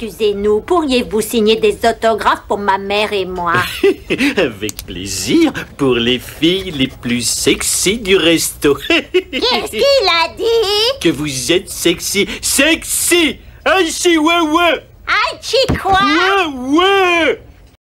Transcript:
excusez-nous, pourriez-vous signer des autographes pour ma mère et moi? Avec plaisir, pour les filles les plus sexy du resto. Qu'est-ce qu'il a dit? Que vous êtes sexy. Sexy! Aïe, ouais, ouais! Aïe, quoi? Ouais, ouais!